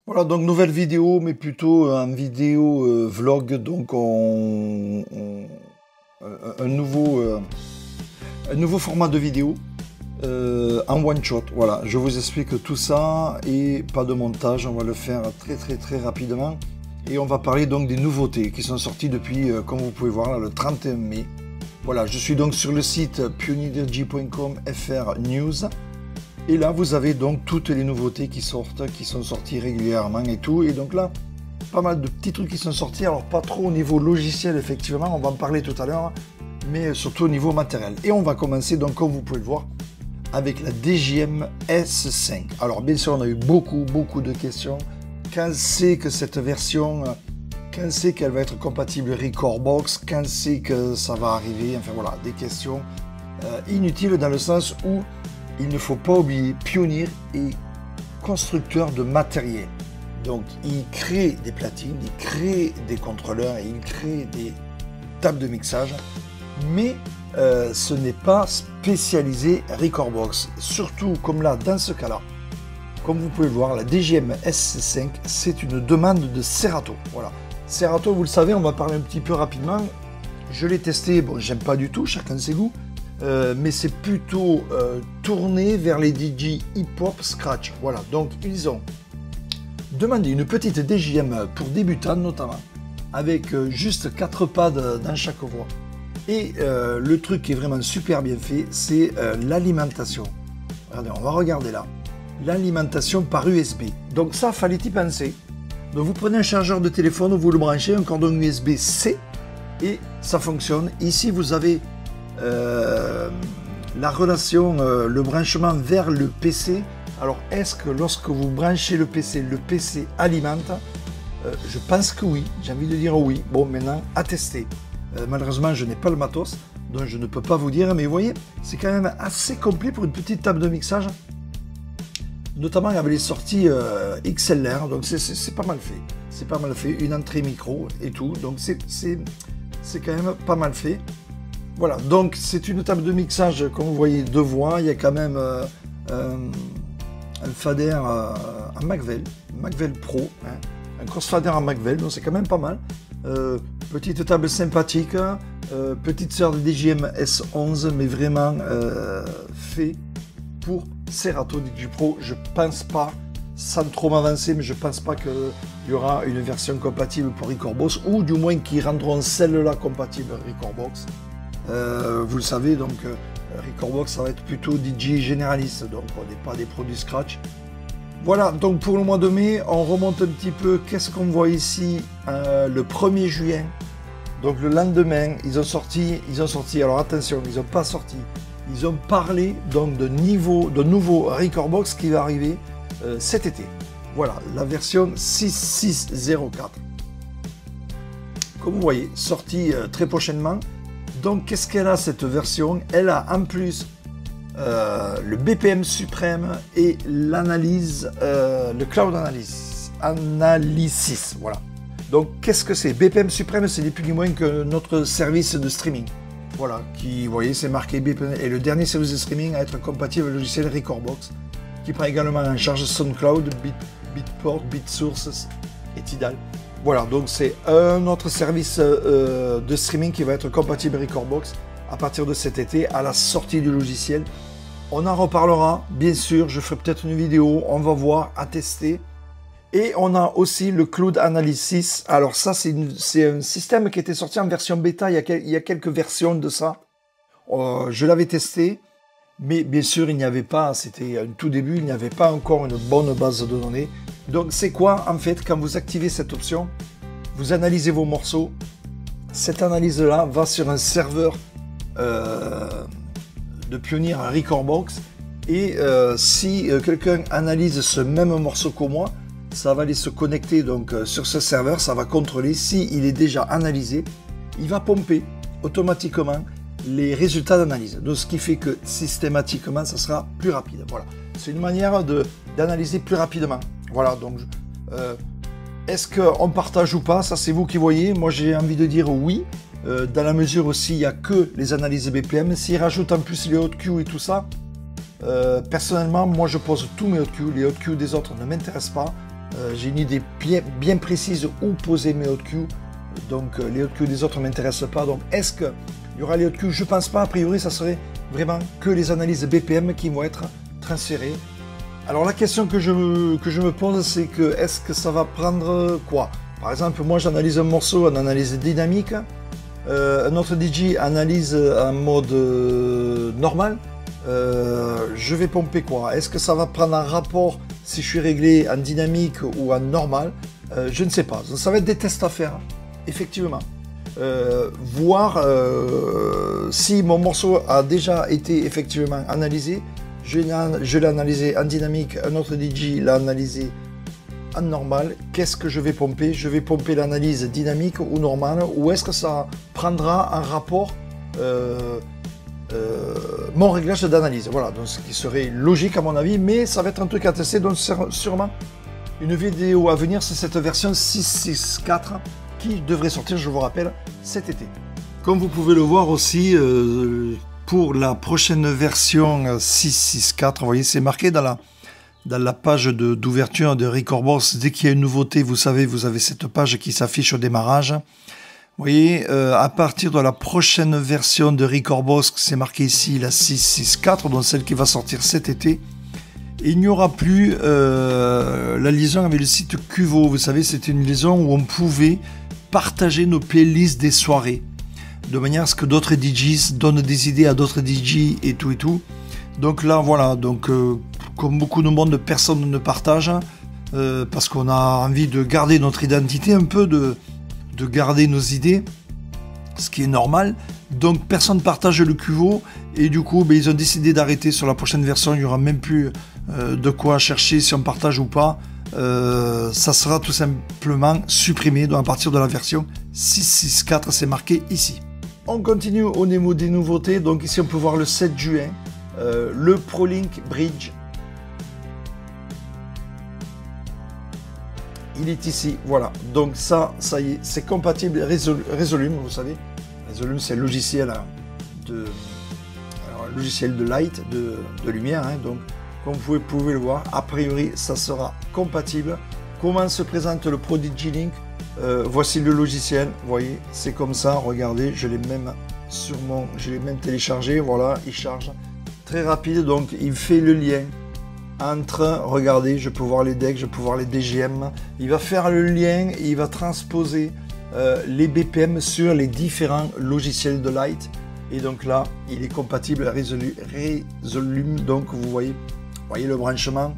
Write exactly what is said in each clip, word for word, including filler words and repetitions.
Voilà, donc nouvelle vidéo, mais plutôt un vidéo euh, vlog, donc on, on- un, un nouveau, euh, un nouveau format de vidéo euh, en one shot. Voilà, je vous explique tout ça et pas de montage, on va le faire très très très rapidement. Et on va parler donc des nouveautés qui sont sorties depuis, euh, comme vous pouvez voir, là, le trente et un mai. Voilà, je suis donc sur le site pioneerg point com F R News. Et là, vous avez donc toutes les nouveautés qui sortent, qui sont sorties régulièrement et tout. Et donc là, pas mal de petits trucs qui sont sortis. Alors, pas trop au niveau logiciel, effectivement, on va en parler tout à l'heure, mais surtout au niveau matériel. Et on va commencer, donc, comme vous pouvez le voir, avec la D J M S cinq. Alors, bien sûr, on a eu beaucoup, beaucoup de questions. Quand c'est que cette version, quand c'est qu'elle va être compatible Recordbox, quand c'est que ça va arriver, enfin voilà, des questions euh, inutiles dans le sens où il ne faut pas oublier, Pioneer est constructeur de matériel. Donc, il crée des platines, il crée des contrôleurs et il crée des tables de mixage. Mais euh, ce n'est pas spécialisé Recordbox. Surtout, comme là, dans ce cas-là, comme vous pouvez le voir, la D J M S cinq, c'est une demande de Serato. Voilà. Serato, vous le savez, on va parler un petit peu rapidement. Je l'ai testé, bon, j'aime pas du tout, chacun ses goûts. Euh, mais c'est plutôt euh, tourné vers les D J hip-hop scratch. Voilà, donc ils ont demandé une petite D J M pour débutants notamment, avec euh, juste quatre pads dans chaque voix. Et euh, le truc qui est vraiment super bien fait, c'est euh, l'alimentation. Regardez, on va regarder là. L'alimentation par U S B. Donc ça, fallait y penser. Donc vous prenez un chargeur de téléphone, vous le branchez, un cordon U S B C, et ça fonctionne. Ici, vous avez Euh, la relation, euh, le branchement vers le P C. Alors, est-ce que lorsque vous branchez le P C, le P C alimente? euh, Je pense que oui. J'ai envie de dire oui. Bon, maintenant, à tester. Euh, malheureusement, je n'ai pas le matos, donc je ne peux pas vous dire. Mais vous voyez, c'est quand même assez complet pour une petite table de mixage. Notamment avec les sorties euh, X L R. Donc, c'est pas mal fait. C'est pas mal fait. Une entrée micro et tout. Donc, c'est quand même pas mal fait. Voilà, donc c'est une table de mixage, comme vous voyez, deux voix. Il y a quand même euh, euh, un fader euh, en Macvel, Macvel Pro, hein, un crossfader en Macvel, donc c'est quand même pas mal. Euh, petite table sympathique, euh, petite sœur de D J M S onze, mais vraiment euh, fait pour Serato D J Pro. Je pense pas, sans trop m'avancer, mais je pense pas qu'il y aura une version compatible pour Recordbox, ou du moins qu'ils rendront celle-là compatible Recordbox. Euh, vous le savez, donc euh, Recordbox, ça va être plutôt D J généraliste, donc on n'est pas des produits scratch. Voilà, donc pour le mois de mai, on remonte un petit peu. Qu'est-ce qu'on voit ici? euh, Le premier juin, donc le lendemain, ils ont sorti, ils ont sorti, alors attention, ils n'ont pas sorti, ils ont parlé donc de niveau, de nouveau Recordbox qui va arriver euh, cet été. Voilà, la version six six zéro quatre. Comme vous voyez, sortie euh, très prochainement. Donc, qu'est-ce qu'elle a cette version? Elle a en plus euh, le B P M suprême et l'analyse, euh, le cloud analysis, analysis. Voilà. Donc, qu'est-ce que c'est? B P M suprême, c'est ni plus ni moins que notre service de streaming. Voilà, qui, vous voyez, c'est marqué B P M, et le dernier service de streaming à être compatible avec le logiciel Recordbox, qui prend également en charge SoundCloud, Beat, Beatport, BeatSource et Tidal. Voilà, donc c'est un autre service euh, de streaming qui va être compatible Recordbox à partir de cet été, à la sortie du logiciel. On en reparlera, bien sûr, je ferai peut-être une vidéo, on va voir, à tester. Et on a aussi le Cloud Analysis. Alors ça, c'est un système qui était sorti en version bêta, il y a, quel, il y a quelques versions de ça. Euh, je l'avais testé, mais bien sûr, il n'y avait pas, c'était un tout début, il n'y avait pas encore une bonne base de données. Donc c'est quoi en fait, quand vous activez cette option, vous analysez vos morceaux, cette analyse-là va sur un serveur euh, de Pioneer à Recordbox, et euh, si euh, quelqu'un analyse ce même morceau que moi, ça va aller se connecter donc euh, sur ce serveur, ça va contrôler si il est déjà analysé, il va pomper automatiquement les résultats d'analyse. Donc ce qui fait que systématiquement ça sera plus rapide. Voilà, c'est une manière de d'analyser plus rapidement. Voilà, donc euh, est-ce qu'on partage ou pas? Ça c'est vous qui voyez. Moi j'ai envie de dire oui, euh, dans la mesure aussi il n'y a que les analyses B P M. S'ils rajoutent en plus les hot Q et tout ça, euh, personnellement moi je pose tous mes hot Q. Les hot Q des autres ne m'intéressent pas. Euh, j'ai une idée bien, bien précise où poser mes hotkeys. Donc euh, les hotkeys des autres ne m'intéressent pas. Donc est-ce qu'il y aura les hotkeys? Je ne pense pas. A priori, ça serait vraiment que les analyses B P M qui vont être transférées. Alors la question que je, que je me pose, c'est que est-ce que ça va prendre quoi? Par exemple, moi j'analyse un morceau en analyse dynamique. Euh, un autre D J analyse en mode euh, normal. Euh, je vais pomper quoi? Est-ce que ça va prendre un rapport si je suis réglé en dynamique ou en normal? euh, Je ne sais pas. Ça va être des tests à faire, effectivement. Euh, voir euh, si mon morceau a déjà été effectivement analysé. Je l'ai analysé en dynamique, un autre D J l'a analysé en normal. Qu'est-ce que je vais pomper? Je vais pomper l'analyse dynamique ou normale, ou est-ce que ça prendra un rapport euh, euh, mon réglage d'analyse? Voilà, donc ce qui serait logique à mon avis, mais ça va être un truc à tester, donc sûrement une vidéo à venir, c'est cette version six six quatre qui devrait sortir, je vous rappelle, cet été. Comme vous pouvez le voir aussi, euh, pour la prochaine version six six quatre, vous voyez, c'est marqué dans la Dans la page d'ouverture de, de Recordbox. Dès qu'il y a une nouveauté, vous savez, vous avez cette page qui s'affiche au démarrage. Vous voyez, euh, à partir de la prochaine version de Recordbox, c'est marqué ici la six six quatre, donc celle qui va sortir cet été. Et il n'y aura plus euh, la liaison avec le site Cuvo. Vous savez, c'était une liaison où on pouvait partager nos playlists des soirées, de manière à ce que d'autres D Js donnent des idées à d'autres D J et tout et tout. Donc là, voilà, donc... Euh, comme beaucoup de monde, personne ne partage, euh, parce qu'on a envie de garder notre identité, un peu de, de garder nos idées, ce qui est normal. Donc personne ne partage le Cuvo, et du coup ben, ils ont décidé d'arrêter. Sur la prochaine version, il n'y aura même plus euh, de quoi chercher si on partage ou pas. Euh, ça sera tout simplement supprimé. Donc à partir de la version six six quatre, c'est marqué ici. On continue au niveau des nouveautés. Donc ici on peut voir le sept juin, euh, le ProLink Bridge. Il est ici, voilà. Donc ça, ça y est, c'est compatible Resol Resolume, vous savez. Resolume, c'est le logiciel de, alors, logiciel de light, de, de lumière. Hein. Donc, comme vous pouvez, pouvez le voir, a priori, ça sera compatible. Comment se présente le Prodigy Link? euh, Voici le logiciel. Vous voyez, c'est comme ça. Regardez, je l'ai même sur mon, je l'ai même téléchargé. Voilà, il charge très rapide. Donc, il fait le lien entre, regardez, je peux voir les decks, je peux voir les D G M, il va faire le lien et il va transposer euh, les B P M sur les différents logiciels de light, et donc là, il est compatible Resolu Resolume, donc vous voyez, vous voyez le branchement,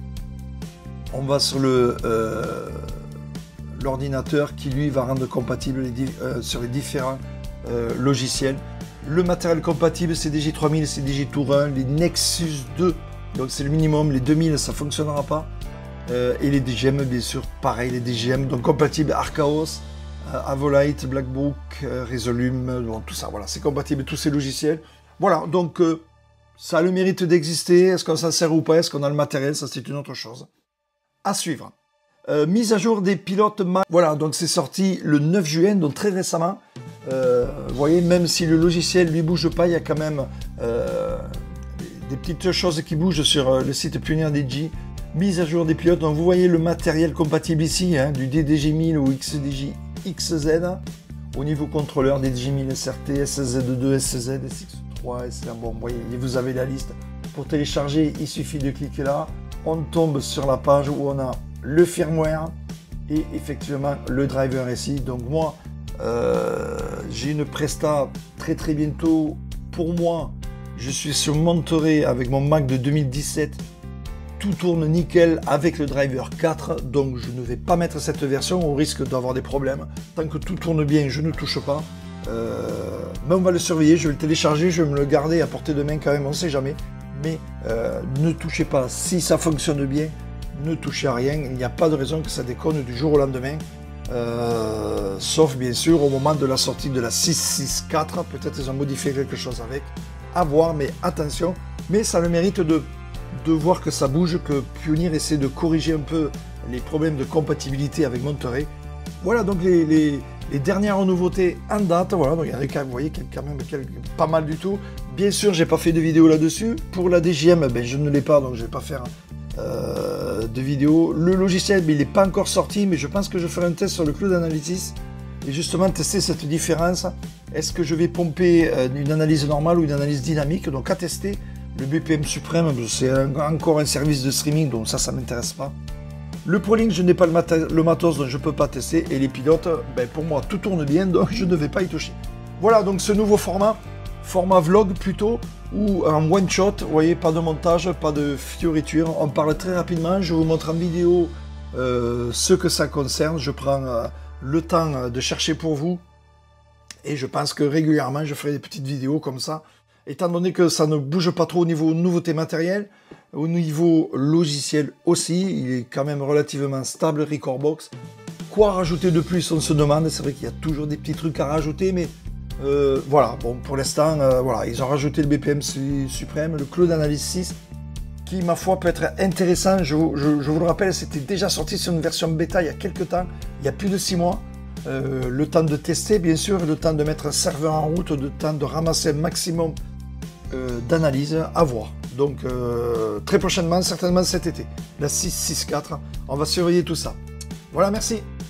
on va sur le euh, l'ordinateur qui lui va rendre compatible les, euh, sur les différents euh, logiciels. Le matériel compatible, c'est D J trois mille, c'est D J Tour un, les Nexus deux, donc c'est le minimum, les deux mille ça ne fonctionnera pas. Euh, et les D G M, bien sûr, pareil, les D G M, donc compatible Archaos, euh, Avolite, Blackbook, euh, Resolume, donc tout ça, voilà, c'est compatible tous ces logiciels. Voilà, donc euh, ça a le mérite d'exister. Est-ce qu'on s'en sert ou pas? Est-ce qu'on a le matériel? Ça, c'est une autre chose. À suivre. Euh, mise à jour des pilotes Mac. Voilà, donc c'est sorti le neuf juin, donc très récemment. Euh, vous voyez, même si le logiciel lui bouge pas, il y a quand même euh, des petites choses qui bougent sur le site Pioneer D J. Mise à jour des pilotes, donc vous voyez le matériel compatible ici, hein, du D D G mille ou X D J X Z. Au niveau contrôleur, D D G mille, S R T, S Z deux, S Z, S X trois, S R. Bon, vous voyez, vous avez la liste. Pour télécharger, il suffit de cliquer là. On tombe sur la page où on a le firmware et effectivement le driver ici. Donc moi, euh, j'ai une presta très très bientôt. Pour moi, je suis sur Monterey avec mon Mac de deux mille dix-sept. Tout tourne nickel avec le driver quatre, donc je ne vais pas mettre cette version au risque d'avoir des problèmes. Tant que tout tourne bien, je ne touche pas. Euh, mais on va le surveiller, je vais le télécharger, je vais me le garder à portée de main quand même, on ne sait jamais. Mais euh, ne touchez pas, si ça fonctionne bien, ne touchez à rien. Il n'y a pas de raison que ça déconne du jour au lendemain. Euh, sauf bien sûr au moment de la sortie de la six six quatre, peut-être ils ont modifié quelque chose avec. À voir, mais attention. Mais ça a le mérite de... de voir que ça bouge, que Pioneer essaie de corriger un peu les problèmes de compatibilité avec Monterey. Voilà donc les, les, les dernières nouveautés en date. Voilà, donc il y en a, vous voyez, quand même pas mal du tout. Bien sûr, j'ai pas fait de vidéo là-dessus. Pour la D J M, ben, je ne l'ai pas, donc je vais pas faire euh, de vidéos. Le logiciel, il n'est pas encore sorti, mais je pense que je ferai un test sur le Cloud Analytics et justement tester cette différence. Est-ce que je vais pomper une analyse normale ou une analyse dynamique? Donc à tester. Le B P M suprême, c'est encore un service de streaming, donc ça, ça ne m'intéresse pas. Le ProLink, je n'ai pas le, mat le matos, donc je ne peux pas tester. Et les pilotes, ben, pour moi, tout tourne bien, donc je ne vais pas y toucher. Voilà, donc ce nouveau format, format vlog plutôt, ou un one-shot, vous voyez, pas de montage, pas de fioriture. On parle très rapidement, je vous montre en vidéo euh, ce que ça concerne. Je prends euh, le temps de chercher pour vous. Et je pense que régulièrement, je ferai des petites vidéos comme ça. Étant donné que ça ne bouge pas trop au niveau nouveauté matérielle, au niveau logiciel aussi, il est quand même relativement stable, Recordbox. Quoi rajouter de plus, on se demande. C'est vrai qu'il y a toujours des petits trucs à rajouter, mais euh, voilà. Bon, pour l'instant, euh, voilà, ils ont rajouté le B P M suprême, le Cloud Analysis, qui, ma foi, peut être intéressant. Je, je, je vous le rappelle, c'était déjà sorti sur une version bêta il y a quelques temps, il y a plus de six mois. Euh, le temps de tester, bien sûr, le temps de mettre un serveur en route, le temps de ramasser un maximum Euh, d'analyse à voir. Donc euh, très prochainement, certainement cet été, la six six quatre, on va surveiller tout ça. Voilà, merci.